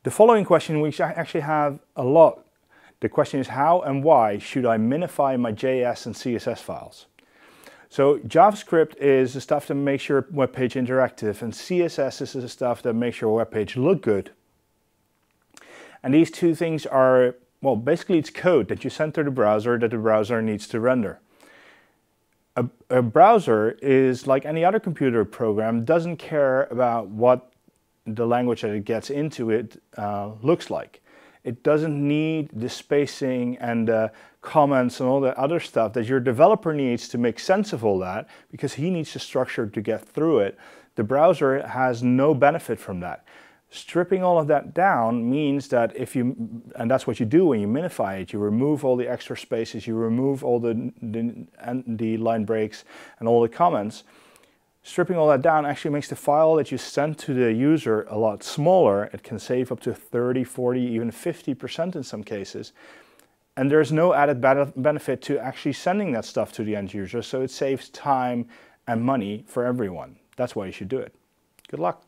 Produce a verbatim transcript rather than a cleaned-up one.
The following question, we actually have a lot. The question is, how and why should I minify my J S and C S S files? So JavaScript is the stuff that makes your web page interactive, and C S S is the stuff that makes your web page look good. And these two things are, well, basically it's code that you send to the browser that the browser needs to render. A, a browser is like any other computer program, doesn't care about what the language that it gets into it uh, looks like. It doesn't need the spacing and the comments and all the other stuff that your developer needs to make sense of all that, because he needs the structure to get through it. The browser has no benefit from that. Stripping all of that down means that if you, and that's what you do when you minify it, you remove all the extra spaces, you remove all the, the, the line breaks and all the comments. Stripping all that down actually makes the file that you send to the user a lot smaller. It can save up to thirty, forty, even fifty percent in some cases. And there's no added benefit to actually sending that stuff to the end user, so it saves time and money for everyone. That's why you should do it. Good luck.